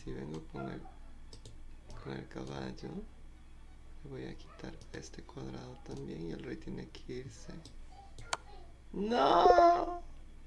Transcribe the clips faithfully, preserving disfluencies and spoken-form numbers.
si vengo con el, con el caballo, voy a quitar este cuadrado también y el rey tiene que irse. ¡No!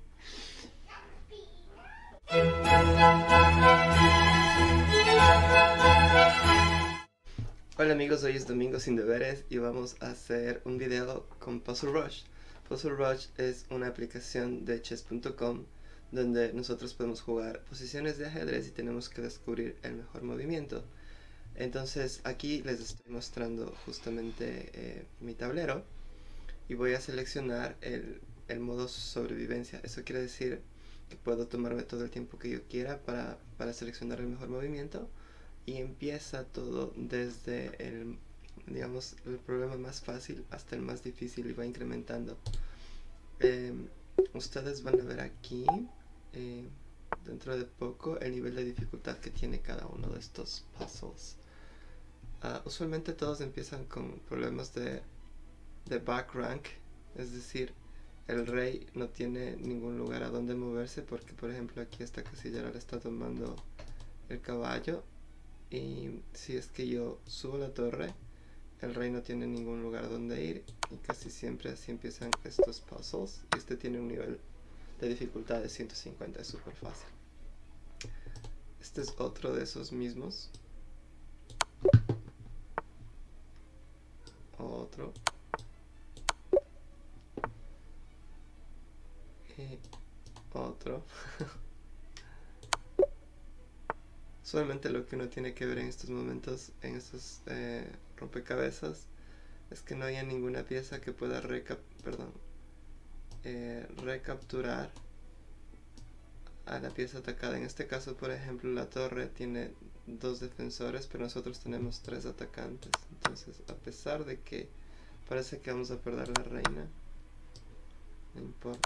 Hola amigos, hoy es domingo sin deberes y vamos a hacer un video con Puzzle Rush. Puzzle Rush es una aplicación de chess punto com donde nosotros podemos jugar posiciones de ajedrez y tenemos que descubrir el mejor movimiento. Entonces aquí les estoy mostrando justamente eh, mi tablero y voy a seleccionar el, el modo sobrevivencia. Eso quiere decir que puedo tomarme todo el tiempo que yo quiera para, para seleccionar el mejor movimiento. Y empieza todo desde el, digamos, el problema más fácil hasta el más difícil y va incrementando. Eh, ustedes van a ver aquí, eh, dentro de poco, el nivel de dificultad que tiene cada uno de estos puzzles. Uh, usualmente todos empiezan con problemas de, de back rank, es decir, el rey no tiene ningún lugar a donde moverse porque, por ejemplo, aquí esta casillera le está tomando el caballo. Y si es que yo subo la torre, el rey no tiene ningún lugar donde ir y casi siempre así empiezan estos puzzles. Este tiene un nivel de dificultad de ciento cincuenta, es súper fácil. Este es otro de esos mismos. Otro. Y otro. Solamente lo que uno tiene que ver en estos momentos, en estos eh, rompecabezas, es que no haya ninguna pieza que pueda recap perdón, eh, recapturar a la pieza atacada. En este caso, por ejemplo, la torre tiene dos defensores, pero nosotros tenemos tres atacantes. Entonces, a pesar de que parece que vamos a perder la reina, no importa.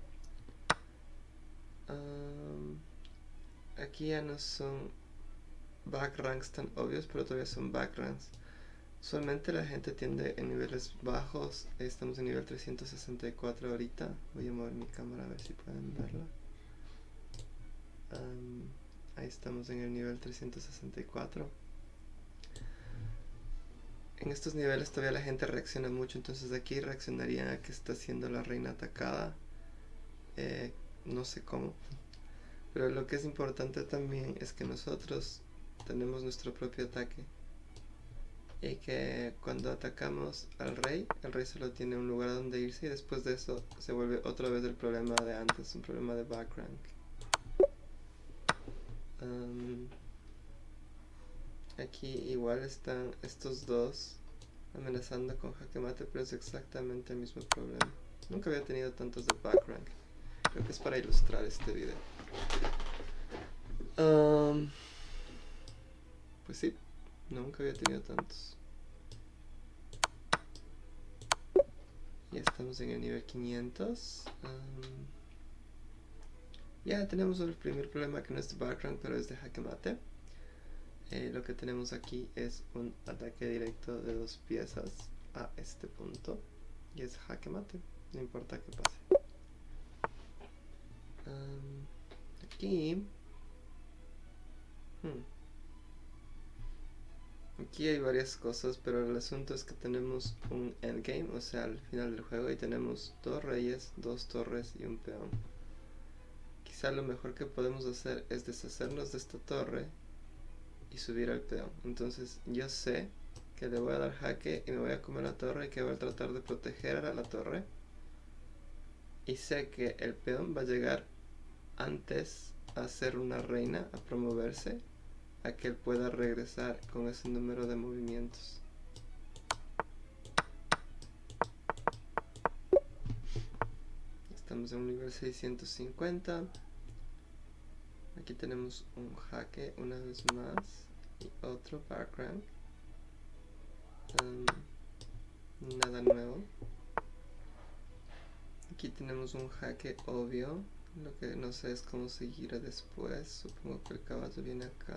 Um, aquí ya no son back ranks tan obvios, pero todavía son back ranks. Usualmente la gente tiende en niveles bajos. Estamos en nivel trescientos sesenta y cuatro ahorita. Voy a mover mi cámara a ver si pueden verla. Um, ahí estamos en el nivel trescientos sesenta y cuatro. En estos niveles todavía la gente reacciona mucho, entonces aquí reaccionarían a que está siendo la reina atacada. Eh, no sé cómo. Pero lo que es importante también es que nosotros tenemos nuestro propio ataque. Y que cuando atacamos al rey, el rey solo tiene un lugar donde irse y después de eso se vuelve otra vez el problema de antes, un problema de back rank. Um, aquí igual están estos dos amenazando con jaque mate, pero es exactamente el mismo problema. Nunca había tenido tantos de back rank. Creo que es para ilustrar este video. Um, pues sí, nunca había tenido tantos. Ya estamos en el nivel quinientos. Um, ya tenemos el primer problema que no es de back rank, pero es de jaque mate. Eh, lo que tenemos aquí es un ataque directo de dos piezas a este punto. Y es jaque mate, no importa qué pase. Um, aquí... Hmm. Aquí hay varias cosas, pero el asunto es que tenemos un endgame, o sea, al final del juego, y tenemos dos reyes, dos torres y un peón. Quizá lo mejor que podemos hacer es deshacernos de esta torre y subir al peón. Entonces yo sé que le voy a dar jaque y me voy a comer la torre y que voy a tratar de proteger a la torre. Y sé que el peón va a llegar antes a ser una reina, a promoverse, a que él pueda regresar con ese número de movimientos. Estamos en un nivel seiscientos cincuenta. Aquí tenemos un jaque una vez más y otro back rank. Um, nada nuevo. Aquí tenemos un jaque obvio. Lo que no sé es cómo seguirá después. Supongo que el caballo viene acá.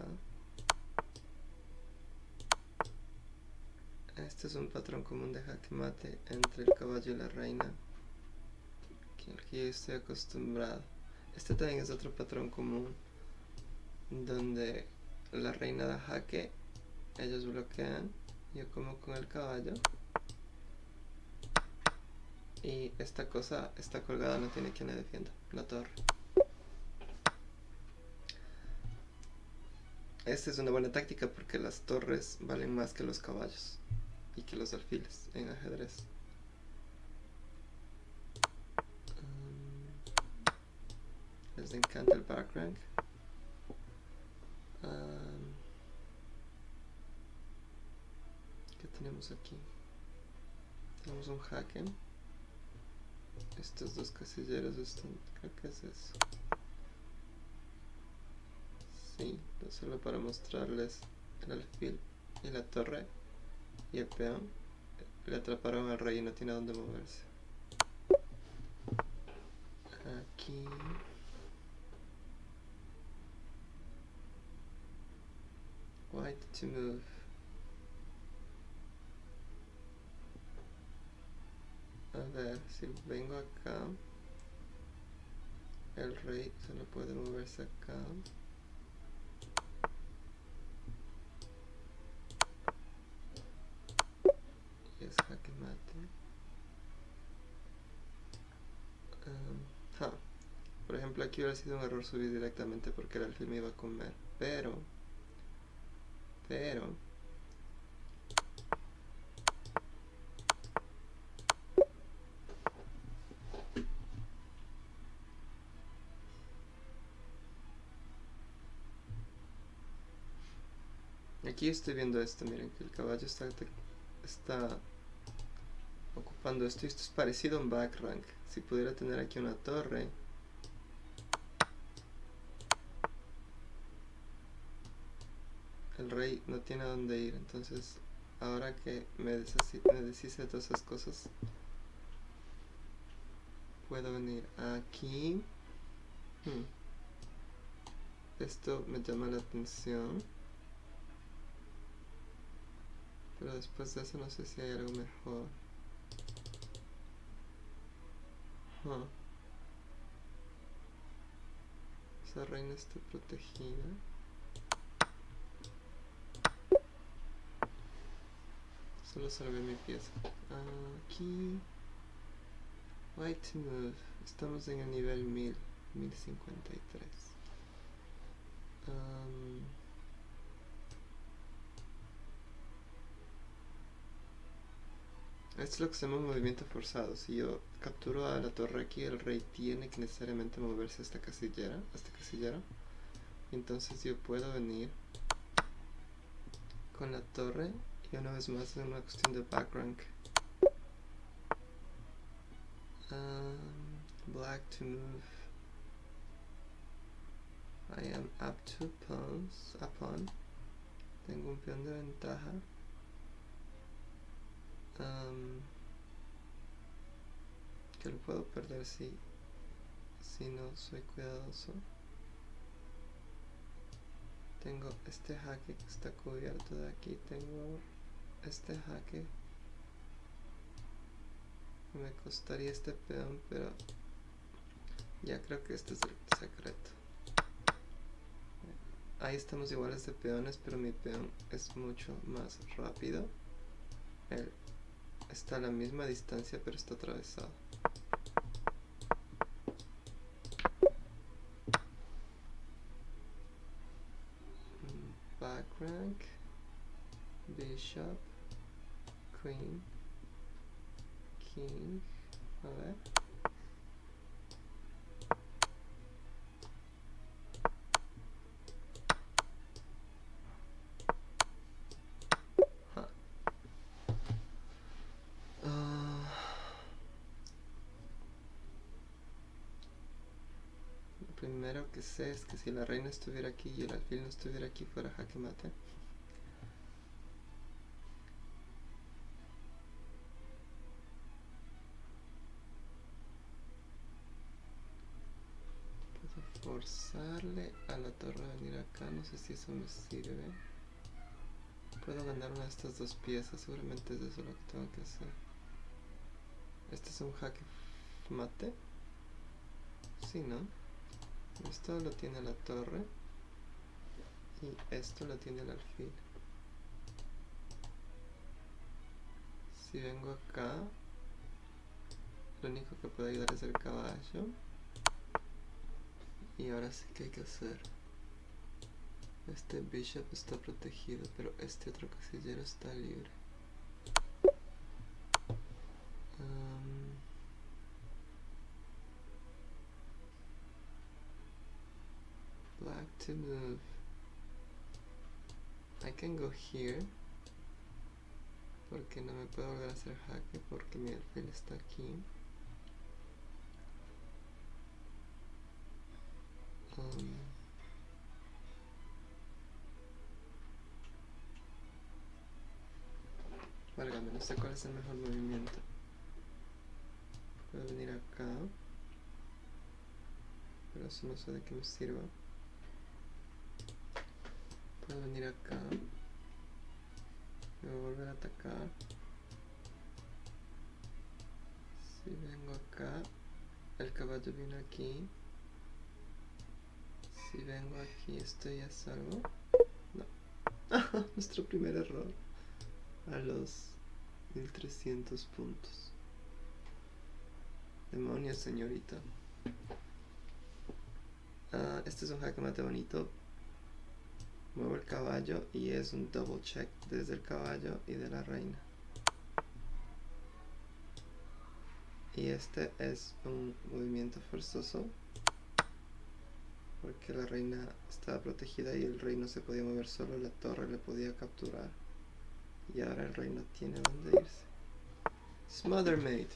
Este es un patrón común de jaque mate entre el caballo y la reina, al que yo estoy acostumbrado. Este también es otro patrón común, donde la reina da jaque, ellos bloquean, yo como con el caballo. Y esta cosa está colgada, no tiene quien le defienda, la torre. Esta es una buena táctica porque las torres valen más que los caballos y que los alfiles en ajedrez. Um, les encanta el back rank. Um, ¿Qué tenemos aquí? Tenemos un jaque. Estos dos casilleros están, creo que es eso. Sí, solo para mostrarles el alfil y la torre y el peón. Le atraparon al rey y no tiene a dónde moverse. Aquí. White to move. A ver, si vengo acá, el rey solo puede moverse acá. Y es jaque mate. Um, huh. Por ejemplo, aquí hubiera sido un error subir directamente porque el alfil me iba a comer. Pero, pero... Aquí estoy viendo esto, miren que el caballo está, está ocupando esto y esto es parecido a un back rank. Si pudiera tener aquí una torre, el rey no tiene a dónde ir, entonces ahora que me, me deshice de todas esas cosas, puedo venir aquí. hmm. Esto me llama la atención, pero después de eso no sé si hay algo mejor. huh. Esa reina está protegida. Solo salvé mi pieza. Aquí. White to move. Estamos en el nivel mil. mil cincuenta y tres. Um, esto es lo que se llama un movimiento forzado. Si yo capturo a la torre aquí, el rey tiene que necesariamente moverse a esta casillera. A este casillero. Y entonces yo puedo venir con la torre. Y una vez más es una cuestión de back rank. Um, black to move. I am up two pawns. A pawn. Tengo un peón de ventaja. Um, que lo puedo perder si, si no soy cuidadoso. Tengo este jaque que está cubierto de aquí. Tengo este jaque. Me costaría este peón, pero ya creo que este es el secreto. Ahí estamos iguales de peones, pero mi peón es mucho más rápido. Él está a la misma distancia, pero está atravesado. Back rank, bishop, queen, king. A ver. Lo primero que sé es que si la reina estuviera aquí y el alfil no estuviera aquí, fuera jaque mate. Puedo forzarle a la torre a venir acá, no sé si eso me sirve. Puedo ganar una de estas dos piezas, seguramente es eso lo que tengo que hacer. Este es un jaque mate. Sí, ¿no? Esto lo tiene la torre. y esto lo tiene el alfil. Si vengo acá, lo único que puede ayudar es el caballo. Y ahora sí que hay que hacer. Este bishop está protegido, pero este otro casillero está libre. Um, black to move. I can go here. Porque no me puedo volver a hacer jaque porque mi alfil está aquí. Um, Válgame, no sé cuál es el mejor movimiento. Puedo venir acá, pero eso no sé de qué me sirva. Puedo venir acá. Me voy a volver a atacar. Si vengo acá, el caballo viene aquí. Si vengo aquí, ¿estoy a salvo? No. Nuestro primer error. A los mil trescientos puntos. Demonios, señorita. Ah, este es un jaque mate bonito. Muevo el caballo y es un double check desde el caballo y de la reina. Y este es un movimiento forzoso porque la reina estaba protegida y el rey no se podía mover solo, la torre le podía capturar. Y ahora el rey no tiene dónde irse. Smother Maid.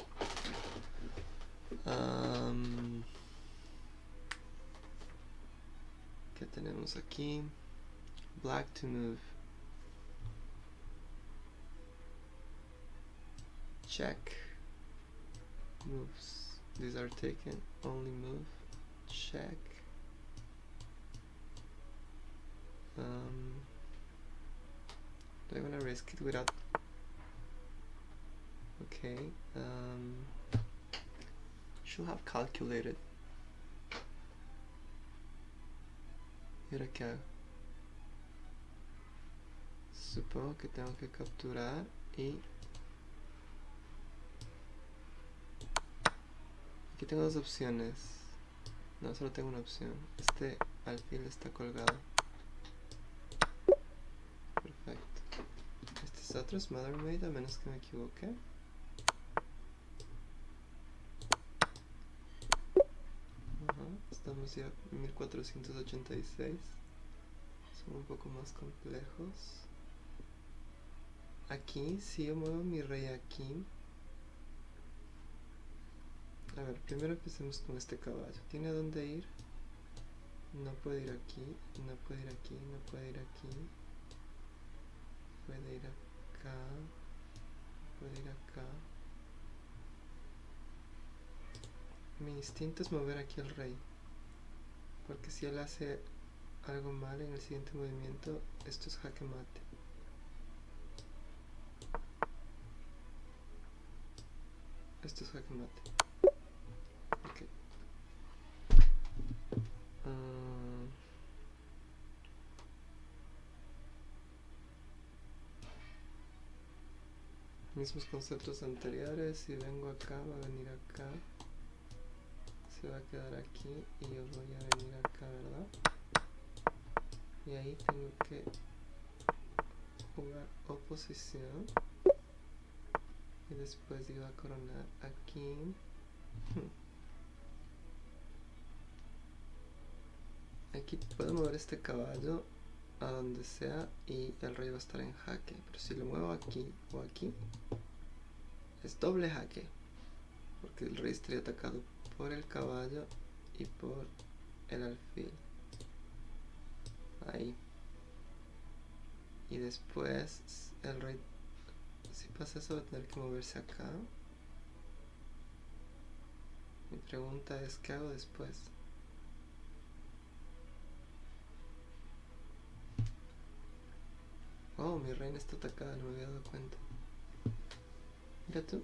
Um, ¿Qué tenemos aquí? Black to move. Check. Moves. These are taken. Only move. Check. Um, do I want to risk it without... Okay. Um, should have calculated. ¿Y ahora qué hago? Supongo que tengo que capturar y... Aquí tengo dos opciones. No, solo tengo una opción. Este alfil está colgado. Perfecto. Este es otro Smother Maid, a menos que me equivoque. Ajá, estamos ya en mil cuatrocientos ochenta y seis. Son un poco más complejos. Aquí, si yo muevo mi rey aquí. A ver, primero empecemos con este caballo. ¿Tiene a dónde ir? No puede ir aquí, no puede ir aquí, no puede ir aquí. Puede ir acá. Puede ir acá. Mi instinto es mover aquí al rey. Porque si él hace algo mal en el siguiente movimiento, esto es jaque mate. Esto es jaque mate. Ok. Uh, mismos conceptos anteriores. Si vengo acá, va a venir acá. Se va a quedar aquí y yo voy a venir acá, ¿verdad? Y ahí tengo que jugar oposición. Y después iba a coronar aquí. Aquí puedo mover este caballo a donde sea y el rey va a estar en jaque. Pero si lo muevo aquí o aquí, es doble jaque. Porque el rey estaría atacado por el caballo y por el alfil. Ahí. Y después el rey, si pasa eso, va a tener que moverse acá. Mi pregunta es, ¿qué hago después? Oh, mi reina está atacada, no me había dado cuenta. Mira tú.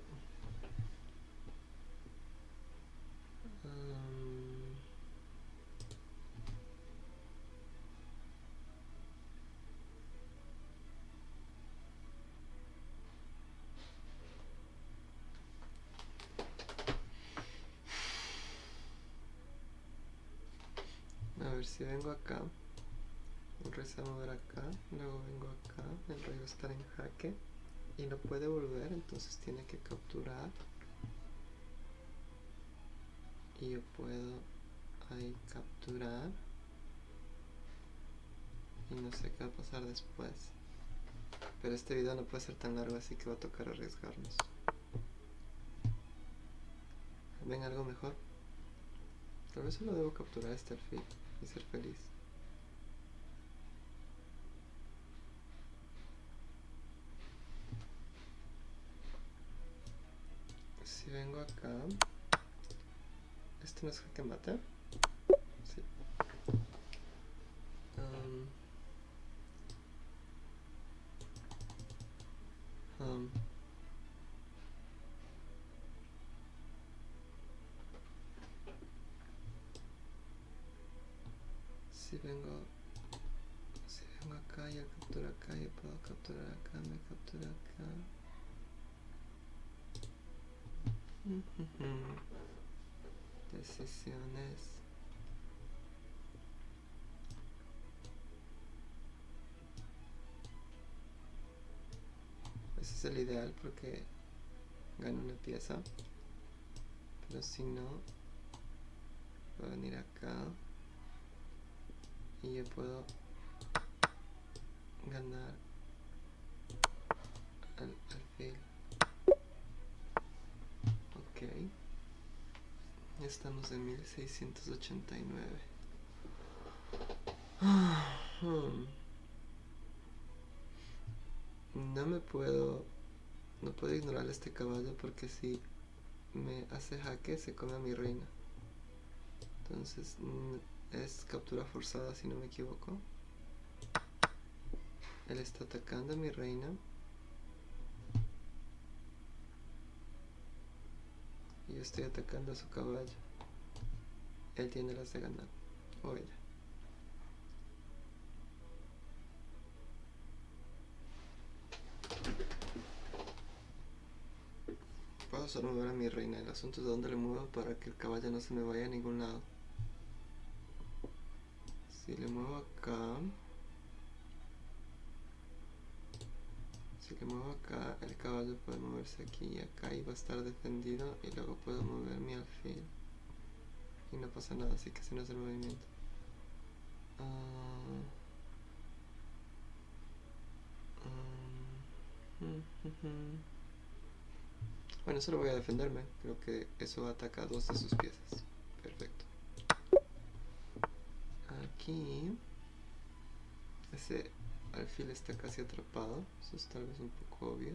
Um, si vengo acá, el rey se va a mover acá, luego vengo acá, el rey va a estar en jaque y no puede volver, entonces tiene que capturar. Y yo puedo ahí capturar. Y no sé qué va a pasar después. Pero este video no puede ser tan largo, así que va a tocar arriesgarnos. ¿Ven algo mejor? Tal vez solo debo capturar este alfil y ser feliz. Si vengo acá... ¿Este no es jaque mate? Sí. Um, um, si vengo... Si vengo acá y él captura acá, yo puedo capturar acá, me captura acá. Decisiones. Ese es el ideal porque gano una pieza. Pero si no, voy a venir acá y yo puedo ganar al alfil. Ok. Estamos en mil seiscientos ochenta y nueve. No me puedo... No puedo ignorar este caballo porque si me hace jaque se come a mi reina. Entonces es captura forzada si no me equivoco. Él está atacando a mi reina. Y yo estoy atacando a su caballo. Él tiene las de ganar. O ella. Puedo solo mover a mi reina. El asunto es de dónde le muevo para que el caballo no se me vaya a ningún lado. Si le muevo acá... Si le muevo acá, el caballo puede moverse aquí y acá y va a estar defendido. Y luego puedo mover mi alfil. Y no pasa nada, así que ese no es el movimiento. Uh, um, bueno, solo voy a defenderme. Creo que eso ataca dos de sus piezas. Perfecto. Aquí ese alfil está casi atrapado. Eso es tal vez un poco obvio.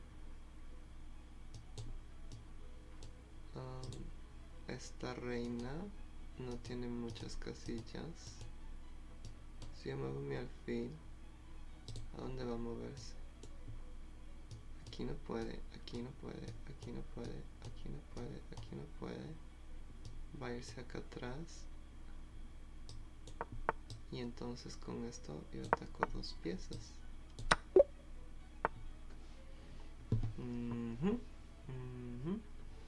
Um, esta reina no tiene muchas casillas. Si yo muevo mi alfil, ¿a dónde va a moverse? Aquí no puede, aquí no puede, aquí no puede, aquí no puede, aquí no puede. Va a irse acá atrás. Y entonces con esto yo ataco dos piezas. Uh-huh, uh-huh.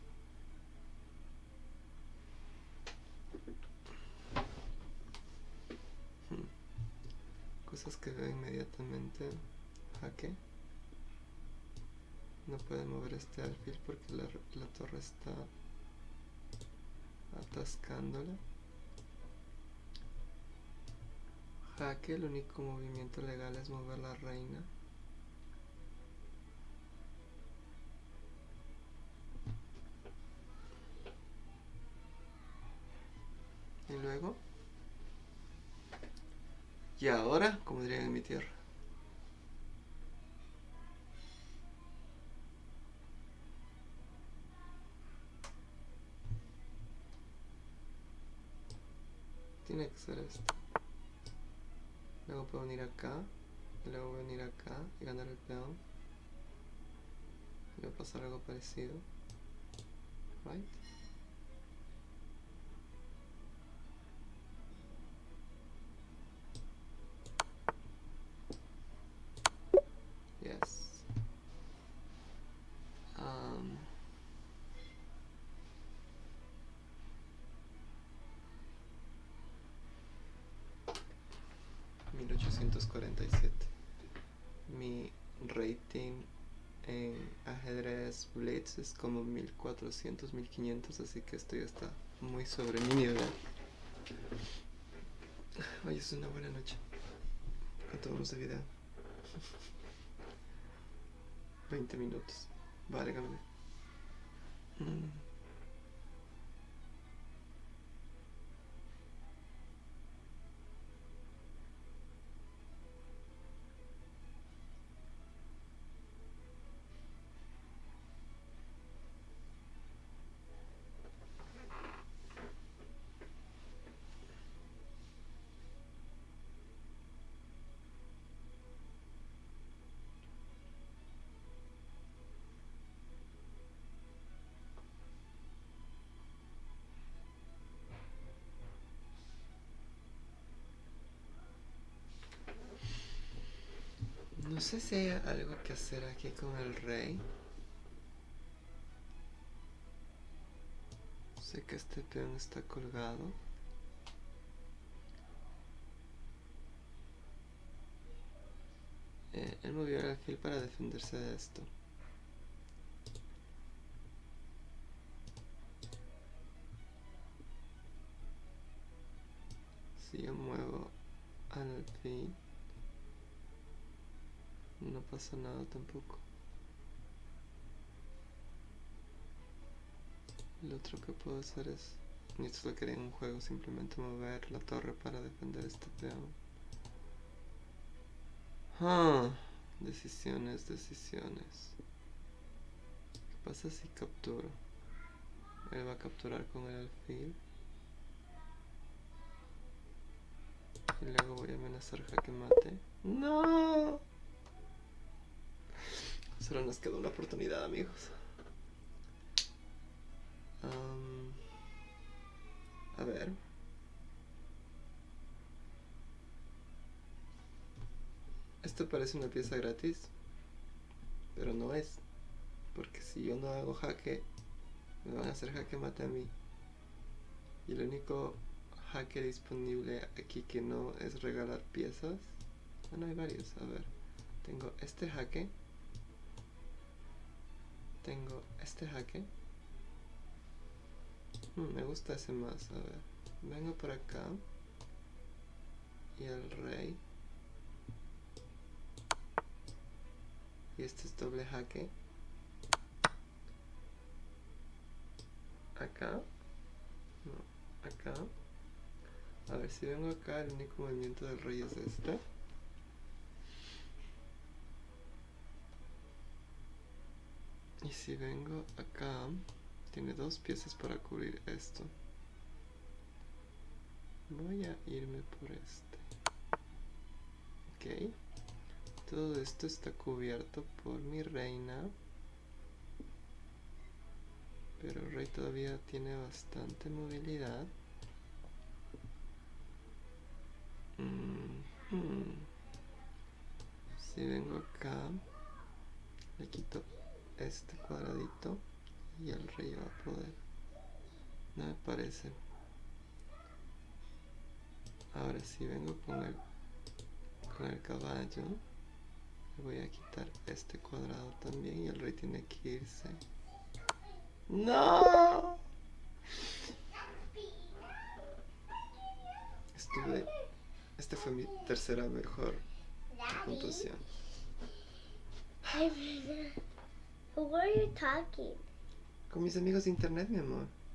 Hmm. Cosas que veo inmediatamente. Jaque. No puede mover este alfil porque la, la torre está atascándola. Jaque, el único movimiento legal es mover la reina. Y luego... Y ahora, como dirían en mi tierra. Tiene que ser esto. Luego puedo venir acá. Y luego venir acá y ganar el peón. Y va a pasar algo parecido. Right? Yes. Um, ochocientos cuarenta y siete. Mi rating en ajedrez Blitz es como mil cuatrocientos, mil quinientos, así que esto ya está muy sobre mi nivel. Hoy es una buena noche. ¿Cuánto vamos de video? veinte minutos. Válgame. Mm. No sé si hay algo que hacer aquí con el rey. Sé que este peón está colgado. Eh, él movió el alfil para defenderse de esto. Si yo muevo al alfil, no pasa nada tampoco. Lo otro que puedo hacer es, y esto lo quería en un juego, simplemente mover la torre para defender este peón. Ah, decisiones, decisiones. ¿Qué pasa si capturo? Él va a capturar con el alfil. Y luego voy a amenazar jaque mate. ¡No! Solo nos queda una oportunidad, amigos. Um, a ver. Esto parece una pieza gratis, pero no es. Porque si yo no hago jaque, me van a hacer jaque mate a mí. Y el único jaque disponible aquí que no es regalar piezas. Bueno, hay varios. A ver. Tengo este jaque. Tengo este jaque. Hmm, me gusta ese más. A ver. Vengo por acá. Y el rey. Y este es doble jaque. Acá. No, acá. A ver, si vengo acá, el único movimiento del rey es este. Y si vengo acá, tiene dos piezas para cubrir esto. Voy a irme por este. Ok. Todo esto está cubierto por mi reina. Pero el rey todavía tiene bastante movilidad. Mm -hmm. Si vengo acá, le quito este cuadradito y el rey va a poder. No me parece. Ahora si vengo con el, con el caballo, le voy a quitar este cuadrado también y el rey tiene que irse. ¡No! Estuve... Este fue mi tercera mejor puntuación. Who are you talking? Con mis amigos de internet, mi amor.